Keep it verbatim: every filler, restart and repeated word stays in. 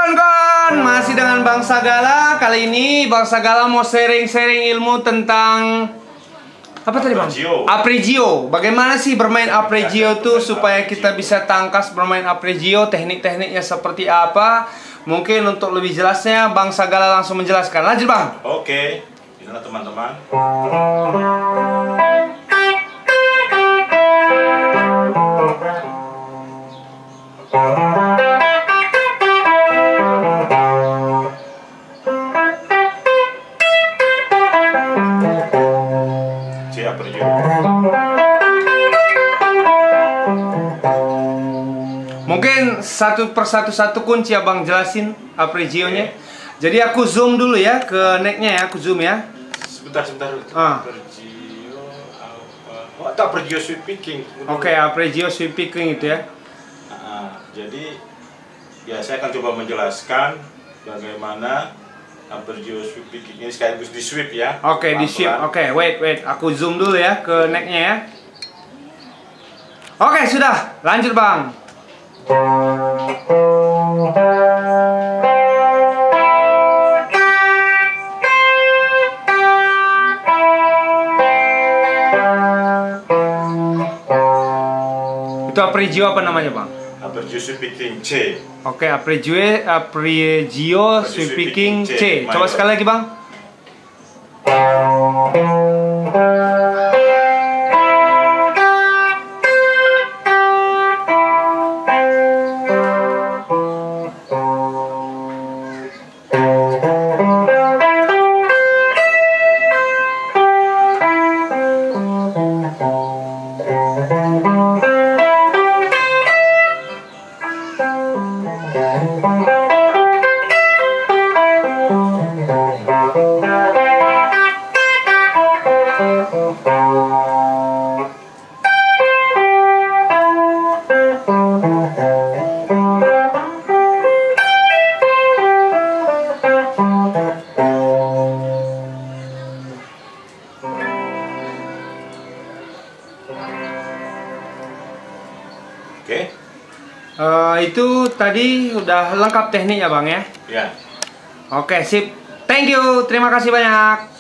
kawan-kawan, masih dengan Bang Sagala. Kali ini Bang Sagala mau sharing-sharing ilmu tentang apa tadi Bang? Arpeggio. Bagaimana sih bermain arpeggio itu supaya kita bisa tangkas bermain arpeggio, teknik-tekniknya seperti apa? Mungkin untuk lebih jelasnya Bang Sagala langsung menjelaskan. Lanjut Bang. Oke, inilah teman-teman. Mungkin satu persatu satu kunci Abang jelasin arpeggio-nya. Jadi aku zoom dulu ya ke necknya ya, aku zoom ya. Sebentar, sebentar. Ah. Arpeggio, apa? Oh, itu arpeggio sweep picking. Oke, okay, arpeggio sweep picking itu ya. Nah, jadi ya saya akan coba menjelaskan bagaimana arpeggio sweep picking ini sekaligus di sweep ya. Oke, okay, di sweep. Oke, okay, wait, wait. Aku zoom dulu ya ke necknya ya. Oke, okay, sudah. Lanjut Bang. Itu arpeggio apa namanya Bang? Arpeggio sweep picking C. Oke, okay, arpeggio arpeggio sweep picking C. Coba sekali lagi Bang. Oke. Uh, itu tadi udah lengkap tekniknya Bang ya? Ya. Oke, sip. Thank you. Terima kasih banyak.